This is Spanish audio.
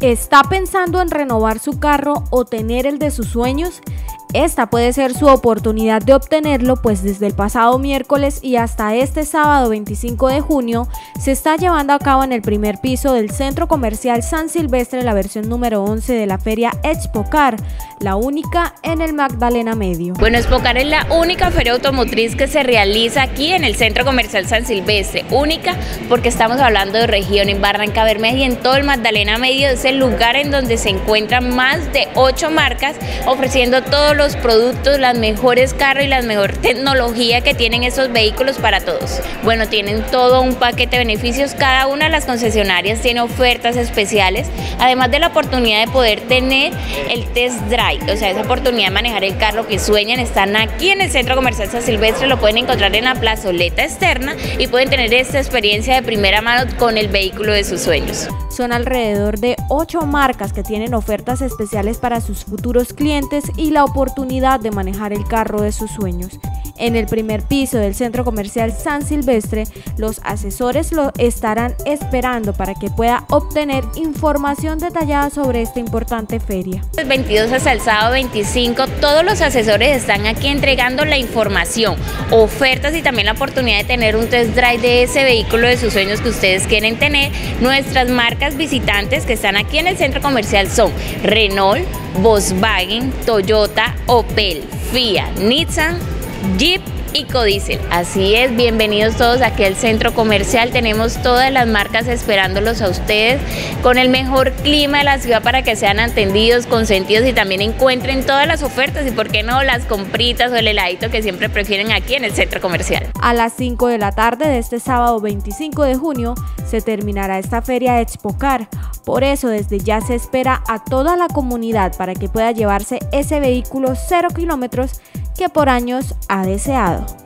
¿Está pensando en renovar su carro o tener el de sus sueños? Esta puede ser su oportunidad de obtenerlo, pues desde el pasado miércoles y hasta este sábado 25 de junio se está llevando a cabo en el primer piso del Centro Comercial San Silvestre la versión número 11 de la feria Expocar, la única en el Magdalena Medio. Bueno, Expocar es la única feria automotriz que se realiza aquí en el Centro Comercial San Silvestre, única porque estamos hablando de región. En Barranca Bermeja y en todo el Magdalena Medio es el lugar en donde se encuentran más de 8 marcas ofreciendo todos los productos, las mejores carros y la mejor tecnología que tienen estos vehículos para todos. Bueno, tienen todo un paquete de beneficios, cada una de las concesionarias tiene ofertas especiales, además de la oportunidad de poder tener el test drive, o sea, esa oportunidad de manejar el carro que sueñan. Están aquí en el Centro Comercial San Silvestre, lo pueden encontrar en la plazoleta externa y pueden tener esta experiencia de primera mano con el vehículo de sus sueños. Son alrededor de 8 marcas que tienen ofertas especiales para sus futuros clientes y la oportunidad de manejar el carro de sus sueños. En el primer piso del Centro Comercial San Silvestre, los asesores lo estarán esperando para que pueda obtener información detallada sobre esta importante feria. El 22 hasta el sábado 25, todos los asesores están aquí entregando la información, ofertas y también la oportunidad de tener un test drive de ese vehículo de sus sueños que ustedes quieren tener. Nuestras marcas visitantes que están aquí en el Centro Comercial son Renault, Volkswagen, Toyota, Opel, Fiat, Nissan, Jeep y Codiesel. Así es, bienvenidos todos aquí al Centro Comercial. Tenemos todas las marcas esperándolos a ustedes con el mejor clima de la ciudad para que sean atendidos, consentidos y también encuentren todas las ofertas y por qué no las compritas o el heladito que siempre prefieren aquí en el Centro Comercial. A las 5 de la tarde de este sábado 25 de junio se terminará esta feria Expocar. Por eso desde ya se espera a toda la comunidad para que pueda llevarse ese vehículo 0 kilómetros que por años ha deseado.